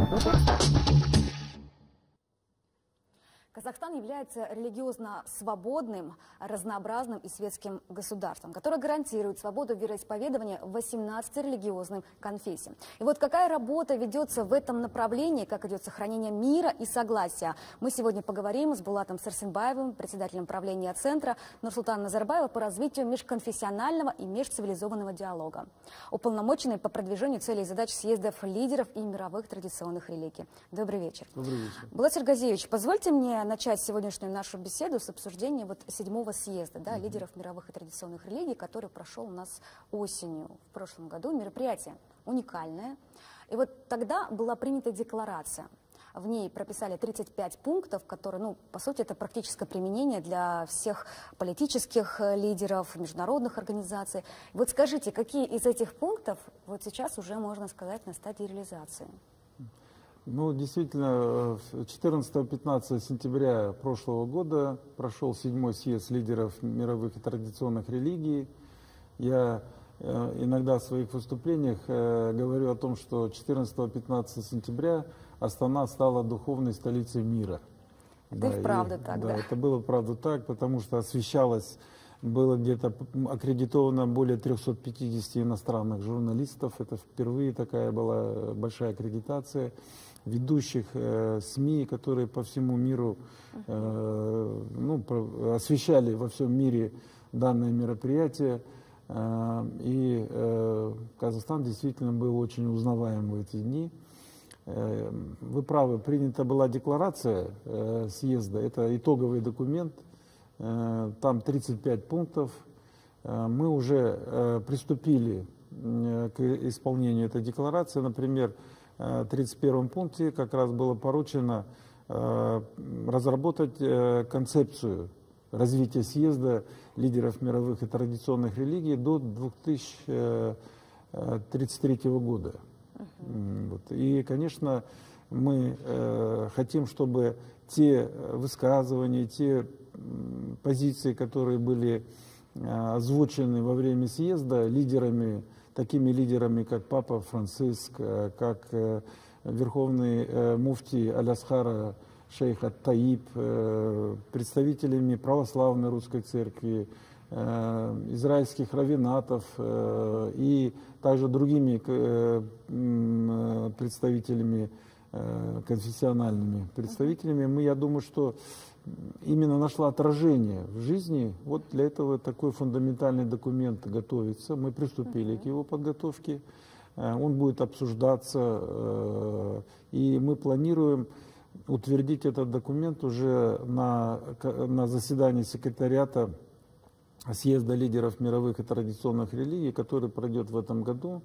Казахстан является религиозно свободным, разнообразным и светским государством, которое гарантирует свободу вероисповедания 18 религиозным конфессиям. И вот какая работа ведется в этом направлении, как идет сохранение мира и согласия, мы сегодня поговорим с Булатом Сарсенбаевым, председателем правления Центра Нурсултана Назарбаева по развитию межконфессионального и межцивилизованного диалога. Уполномоченный по продвижению целей и задач съездов лидеров и мировых традиционных религий. Добрый вечер. Добрый вечер. Булат Сергазевич, позвольте мне начать сегодняшнюю нашу беседу с обсуждения седьмого съезда лидеров мировых и традиционных религий, который прошел у нас осенью в прошлом году. Мероприятие уникальное. И вот тогда была принята декларация. В ней прописали 35 пунктов, которые, по сути, это практическое применение для всех политических лидеров, международных организаций. Вот скажите, какие из этих пунктов вот сейчас уже, можно сказать, на стадии реализации? Действительно, 14-15 сентября прошлого года прошел 7-й съезд лидеров мировых и традиционных религий. Я иногда в своих выступлениях говорю о том, что 14-15 сентября Астана стала духовной столицей мира. Это и вправду так, да? Это было правда так, потому что освещалось, было где-то аккредитовано более 350 иностранных журналистов. Это впервые такая была большая аккредитация ведущих СМИ, которые по всему миру освещали во всем мире данное мероприятие. И Казахстан действительно был очень узнаваем в эти дни. Вы правы, принята была декларация съезда, это итоговый документ, там 35 пунктов. Мы уже приступили к исполнению этой декларации. Например, в 31 пункте как раз было поручено разработать концепцию развития съезда лидеров мировых и традиционных религий до 2033 года. И, конечно, мы хотим, чтобы те высказывания, те позиции, которые были озвучены во время съезда лидерами, такими лидерами, как Папа Франциск, как верховный муфтий Аль-Асхара шейх Ат-Таиб, представителями православной русской церкви, израильских раввинатов и также другими представителями, конфессиональными представителями, я думаю, что именно нашла отражение в жизни. Вот для этого такой фундаментальный документ готовится. Мы приступили к его подготовке. Он будет обсуждаться, и мы планируем утвердить этот документ уже на заседании секретариата съезда лидеров мировых и традиционных религий, который пройдет в этом году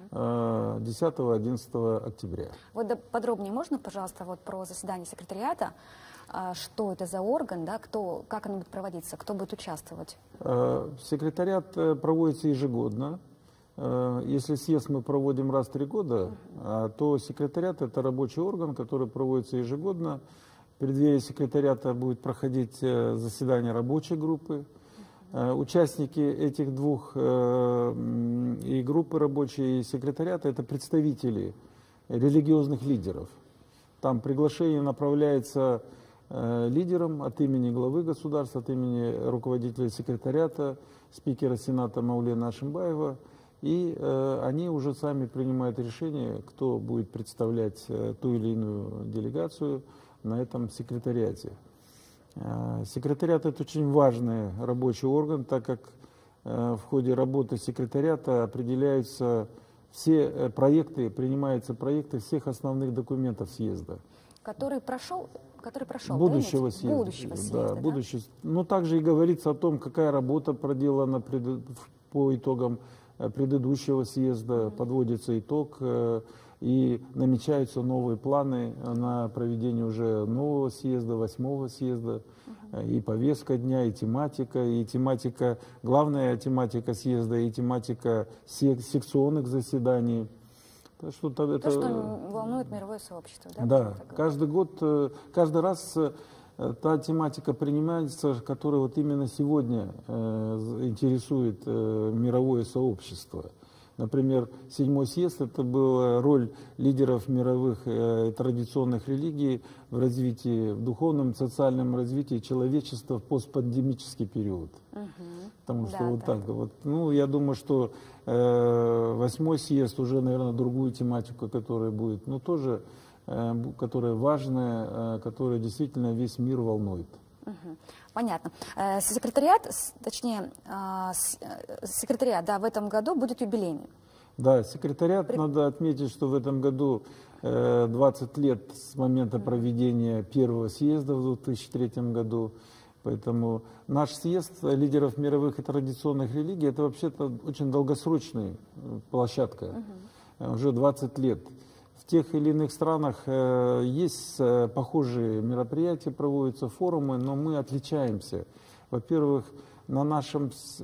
10-11 октября. Вот подробнее можно, пожалуйста, про заседание секретариата? Что это за орган, как оно будет проводиться, кто будет участвовать? Секретариат проводится ежегодно. Если съезд мы проводим раз в 3 года, то секретариат — это рабочий орган, который проводится ежегодно. В преддверии секретариата будет проходить заседание рабочей группы. Участники этих двух и группы рабочей, и секретариата — это представители религиозных лидеров. Там приглашение направляется лидерам от имени главы государства, от имени руководителя секретариата, спикера Сената Маулена Ашимбаева, и они уже сами принимают решение, кто будет представлять ту или иную делегацию на этом секретариате. Секретариат — это очень важный рабочий орган, так как в ходе работы секретариата определяются все проекты, принимаются проекты всех основных документов съезда. Который прошел будущего съезда. Будущего съезда, да? Будущего. Но также и говорится о том, какая работа проделана по итогам предыдущего съезда, подводится итог, и намечаются новые планы на проведение уже нового съезда, 8-го съезда, и повестка дня, и тематика, главная тематика съезда, и тематика секционных заседаний. То, что волнует мировое сообщество, да? Да, каждый раз та тематика принимается, которая вот именно сегодня интересует мировое сообщество. Например, 7-й съезд – это была роль лидеров мировых традиционных религий в развитии, в духовном, социальном развитии человечества в постпандемический период. Потому что вот так вот. Ну, я думаю, что 8-й съезд уже, наверное, другую тематику, которая будет, ну, тоже, которая важная, которая действительно весь мир волнует. Понятно. Секретариат, точнее, секретариат, да, в этом году будет юбилейный. Да, секретариат, надо отметить, что в этом году 20 лет с момента проведения первого съезда в 2003 году. Поэтому наш съезд лидеров мировых и традиционных религий – это вообще-то очень долгосрочная площадка, уже 20 лет. В тех или иных странах есть похожие мероприятия, проводятся форумы, но мы отличаемся. Во-первых, на наш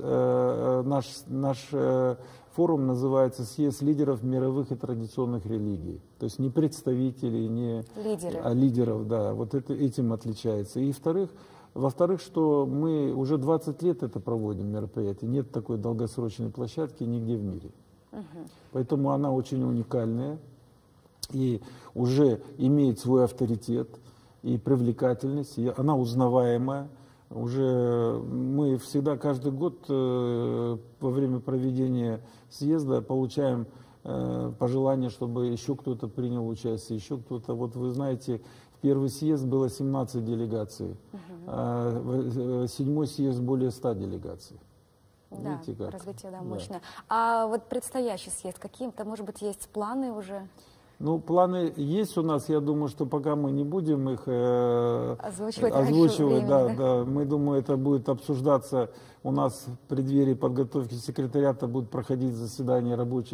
форум называется «Съезд лидеров мировых и традиционных религий». То есть не представителей, не лидеров, да, вот этим отличается. И во-вторых, что мы уже 20 лет это проводим мероприятие, нет такой долгосрочной площадки нигде в мире. Поэтому она очень уникальная и уже имеет свой авторитет и привлекательность, и она узнаваемая. Уже мы всегда каждый год во время проведения съезда получаем пожелание, чтобы еще кто-то принял участие, еще кто-то. Вот вы знаете, в первый съезд было 17 делегаций, а в 7-й съезд более 100 делегаций. Да, видите, как? Развитие, да, мощное. А вот предстоящий съезд, какие-то, может быть, есть планы уже? Ну, планы есть у нас, я думаю, что пока мы не будем их озвучивать, да. Мы думаем, это будет обсуждаться у нас в преддверии подготовки секретариата, будут проходить заседания рабочей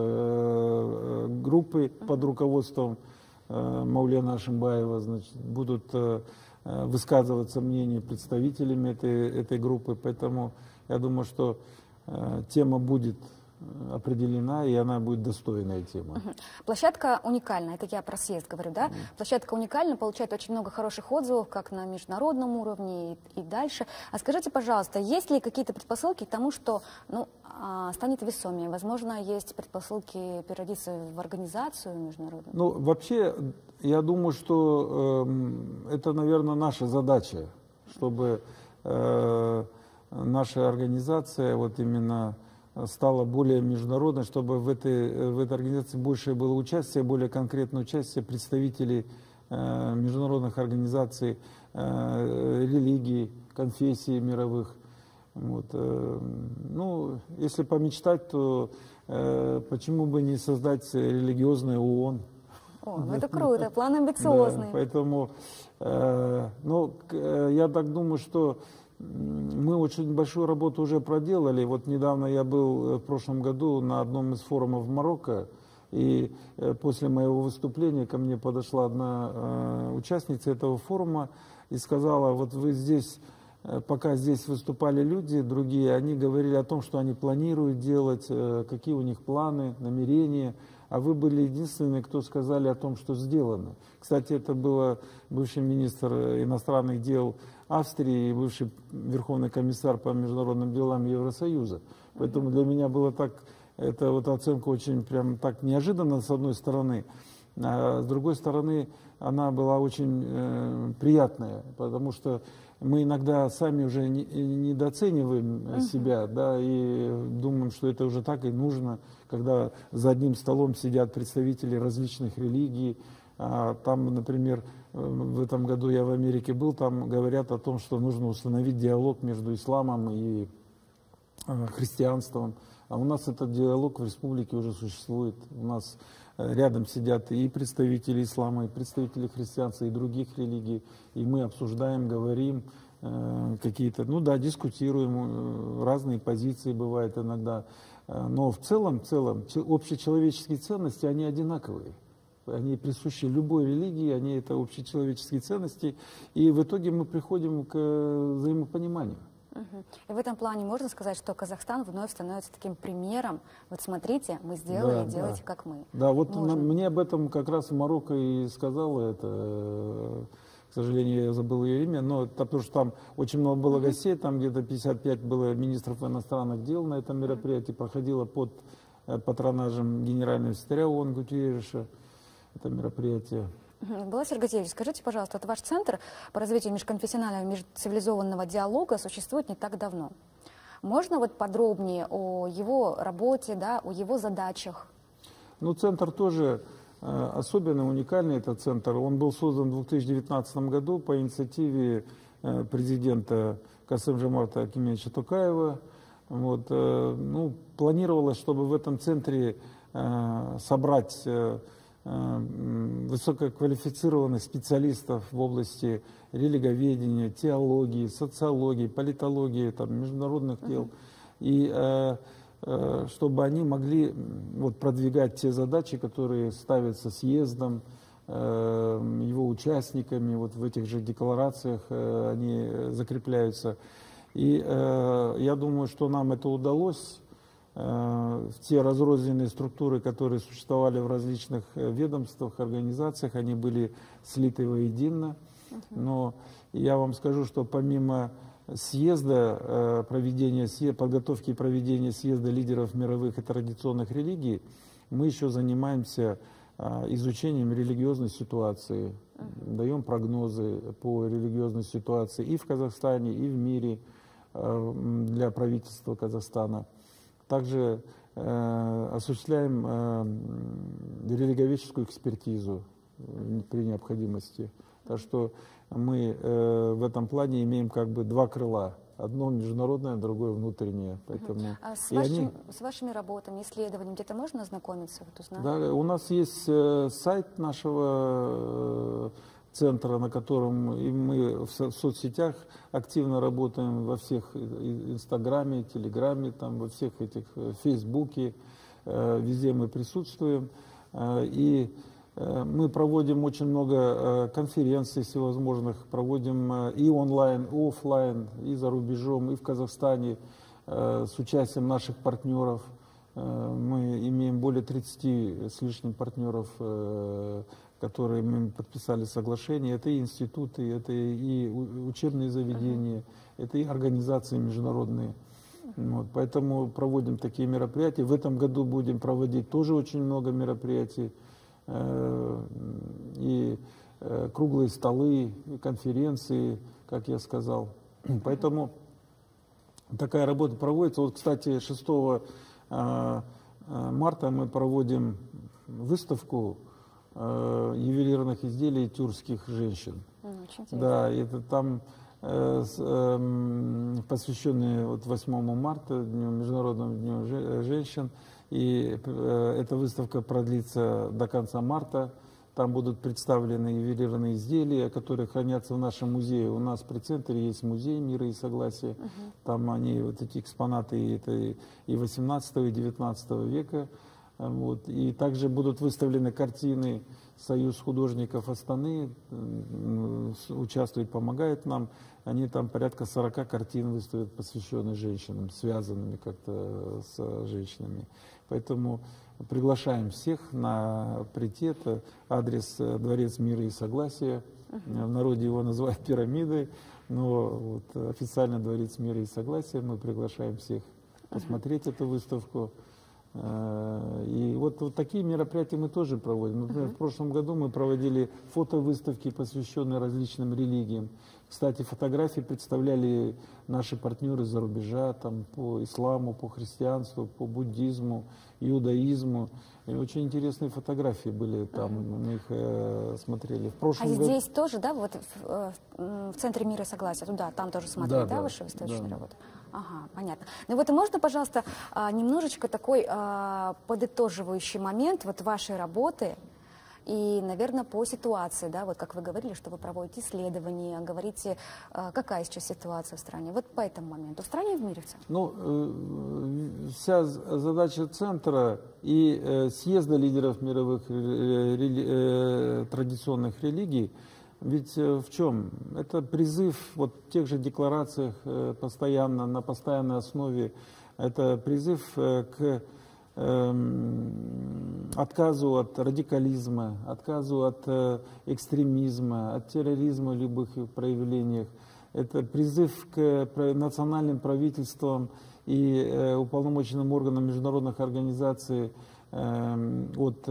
группы под руководством Маулена Ашимбаева, значит, будут высказываться мнения представителями этой группы, поэтому я думаю, что тема будет определена, и она будет достойная тема. Площадка уникальная, это я про съезд говорю, да? Площадка уникальна, получает очень много хороших отзывов, как на международном уровне и дальше. А скажите, пожалуйста, есть ли какие-то предпосылки к тому, что станет весомее? Возможно, есть предпосылки переродиться в организацию международную? Ну, вообще, я думаю, что это, наверное, наша задача, чтобы наша организация вот именно стала более международной, чтобы в этой организации больше было участия, более конкретное участие представителей международных организаций, религий, конфессий мировых. Вот. Ну, если помечтать, то почему бы не создать религиозное ООН? Ну это круто, план амбициозный. Да, поэтому, я так думаю, что мы очень большую работу уже проделали. Вот недавно я был в прошлом году на одном из форумов в Марокко, и после моего выступления ко мне подошла одна участница этого форума и сказала: вот вы здесь, пока здесь выступали люди, другие, они говорили о том, что они планируют делать, какие у них планы, намерения, а вы были единственные, кто сказали о том, что сделано. Кстати, это был бывший министр иностранных дел Австрии и бывший верховный комиссар по международным делам Евросоюза. Поэтому для меня было так, эта вот оценка очень прям так неожиданно с одной стороны, а с другой стороны она была очень приятная, потому что мы иногда сами уже недооцениваем себя, да, и думаем, что это уже так и нужно, когда за одним столом сидят представители различных религий. Там, например, в этом году я в Америке был, там говорят о том, что нужно установить диалог между исламом и христианством. А у нас этот диалог в республике уже существует. У нас рядом сидят и представители ислама, и представители христианства, и других религий. И мы обсуждаем, говорим какие-то, дискутируем, разные позиции бывают иногда. Но в целом, общечеловеческие ценности, они одинаковые. Они присущи любой религии, они это общечеловеческие ценности. И в итоге мы приходим к взаимопониманию. И в этом плане можно сказать, что Казахстан вновь становится таким примером. Вот смотрите, мы сделали, делайте как мы. Да, вот мне об этом как раз Марокко и сказала это. К сожалению, я забыл ее имя, но потому что там очень много было гостей, там где-то 55 было министров иностранных дел на этом мероприятии, проходило под патронажем генерального секретаря ООН Гутерреша, это мероприятие. Баласир Газиевич, скажите, пожалуйста, вот ваш центр по развитию межконфессионального и межцивилизованного диалога существует не так давно. Можно вот подробнее о его работе, да, о его задачах? Ну, центр тоже особенно уникальный, этот центр. Он был создан в 2019 году по инициативе президента Касым-Жомарта Кемелевича Токаева. Вот, ну, планировалось, чтобы в этом центре собрать высококвалифицированных специалистов в области религоведения, теологии, социологии, политологии, там, международных дел. И чтобы они могли вот, продвигать те задачи, которые ставятся съездом, его участниками, вот в этих же декларациях они закрепляются. И я думаю, что нам это удалось. Те разрозненные структуры, которые существовали в различных ведомствах, организациях, они были слиты воедино. Но я вам скажу, что помимо съезда, подготовки и проведения съезда лидеров мировых и традиционных религий, мы еще занимаемся изучением религиозной ситуации, даем прогнозы по религиозной ситуации и в Казахстане, и в мире для правительства Казахстана. Также осуществляем религоведческую экспертизу при необходимости. Так что мы в этом плане имеем как бы два крыла. Одно международное, другое внутреннее. Поэтому а с вашими работами, исследованиями где-то можно ознакомиться? Вот, узнать? Да, у нас есть сайт нашего центра, на котором и мы в соцсетях активно работаем, во всех Инстаграме, Телеграме, там, во всех этих Фейсбуке, везде мы присутствуем. И мы проводим очень много конференций всевозможных, проводим и онлайн, и офлайн, и за рубежом, и в Казахстане с участием наших партнеров. Мы имеем более 30 с лишним партнеров, которые мы подписали соглашение. Это и институты, это и учебные заведения, это и организации международные. Вот, поэтому проводим такие мероприятия. В этом году будем проводить тоже очень много мероприятий. И круглые столы, и конференции, как я сказал. Поэтому такая работа проводится. Вот, кстати, 6 марта мы проводим выставку ювелирных изделий тюркских женщин. Да, это там посвященные вот 8 марта, Международному дню женщин. И эта выставка продлится до конца марта. Там будут представлены ювелирные изделия, которые хранятся в нашем музее. У нас при центре есть музей мира и согласия. Там они, вот эти экспонаты, это и 18 и 19 века. Вот. И также будут выставлены картины. Союз художников Астаны участвует, помогает нам. Они там порядка 40 картин выставят, посвященных женщинам, связанными как-то с женщинами. Поэтому приглашаем всех на прийти. Это адрес Дворец мира и согласия. В народе его называют пирамидой, но вот официально Дворец мира и согласия. Мы приглашаем всех посмотреть эту выставку. И вот такие мероприятия мы тоже проводим. Например, в прошлом году мы проводили фотовыставки, посвященные различным религиям. Кстати, фотографии представляли наши партнеры за рубежа, там, по исламу, по христианству, по буддизму, иудаизму. И очень интересные фотографии были там, мы их смотрели. В прошлом году... здесь тоже, да, вот в Центре мира и согласия, туда, там тоже смотрели, да, ваши выставочные работы? Ага, понятно. Ну вот и можно, пожалуйста, немножечко такой подытоживающий момент вот вашей работы и, наверное, по ситуации, да, вот как вы говорили, что вы проводите исследования, говорите, какая сейчас ситуация в стране. Вот по этому моменту, в стране и в мире в целом. Ну, вся задача центра и съезда лидеров мировых традиционных религий, ведь в чем? Это призыв вот в тех же декларациях постоянно, на постоянной основе, это призыв к отказу от радикализма, отказу от экстремизма, от терроризма в любых проявлениях. Это призыв к национальным правительствам и уполномоченным органам международных организаций от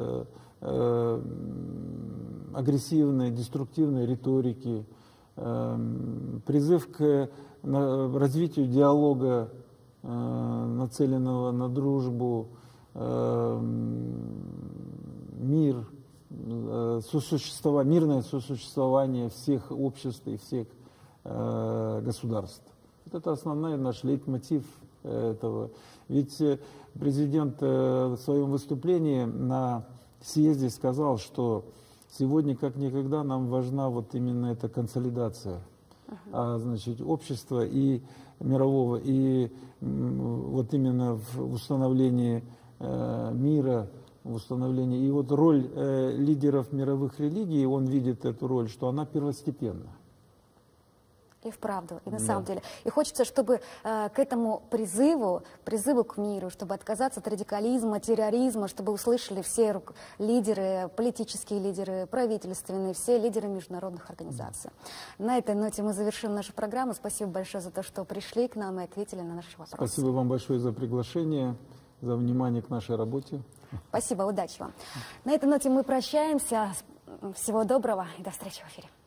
агрессивной, деструктивной риторики, призыв к развитию диалога, нацеленного на дружбу, мир, мирное сосуществование всех обществ и всех государств. Вот это основной наш лейтмотив этого. Ведь президент в своем выступлении на съезде сказал, что сегодня как никогда нам важна вот именно эта консолидация, значит, общества и мирового, и вот именно в установлении мира, в установлении. И вот роль лидеров мировых религий, он видит эту роль, что она первостепенна. И вправду, и на самом деле. И хочется, чтобы к этому призыву к миру, чтобы отказаться от радикализма, терроризма, чтобы услышали все лидеры, политические лидеры, правительственные, все лидеры международных организаций. На этой ноте мы завершим нашу программу. Спасибо большое за то, что пришли к нам и ответили на наши вопросы. Спасибо вам большое за приглашение, за внимание к нашей работе. Спасибо, удачи вам. На этой ноте мы прощаемся. Всего доброго и до встречи в эфире.